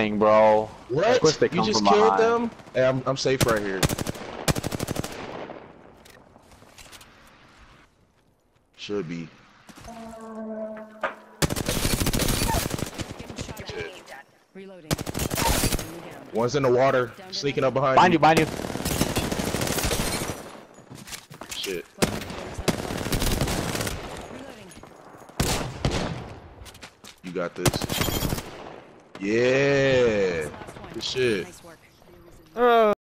bro. Of course they What? You come just from killed behind. them? Hey, I'm safe right here. Should be. Shit. Reloading. One's in the water, sneaking up behind Behind you. you, behind you. Shit. You got this. Yeah. Good shit. Nice work.